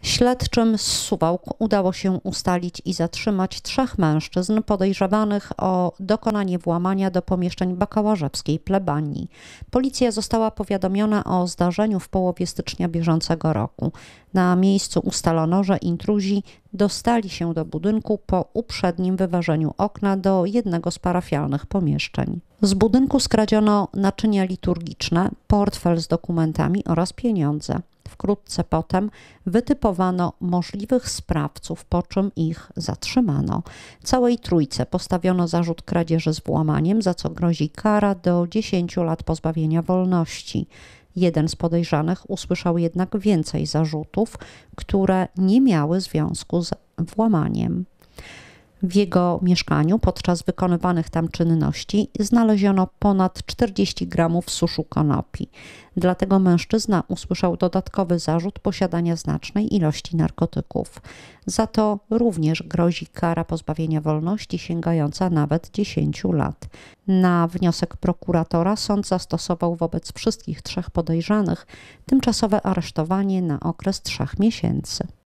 Śledczym z Suwałk udało się ustalić i zatrzymać 3 mężczyzn podejrzewanych o dokonanie włamania do pomieszczeń bakałażewskiej plebanii. Policja została powiadomiona o zdarzeniu w połowie stycznia bieżącego roku. Na miejscu ustalono, że intruzi dostali się do budynku po uprzednim wyważeniu okna do jednego z parafialnych pomieszczeń. Z budynku skradziono naczynia liturgiczne, portfel z dokumentami oraz pieniądze. Wkrótce potem wytypowano możliwych sprawców, po czym ich zatrzymano. Całej trójce postawiono zarzut kradzieży z włamaniem, za co grozi kara do 10 lat pozbawienia wolności. Jeden z podejrzanych usłyszał jednak więcej zarzutów, które nie miały związku z włamaniem. W jego mieszkaniu podczas wykonywanych tam czynności znaleziono ponad 40 gramów suszu konopi. Dlatego mężczyzna usłyszał dodatkowy zarzut posiadania znacznej ilości narkotyków. Za to również grozi kara pozbawienia wolności sięgająca nawet 10 lat. Na wniosek prokuratora sąd zastosował wobec wszystkich 3 podejrzanych tymczasowe aresztowanie na okres 3 miesięcy.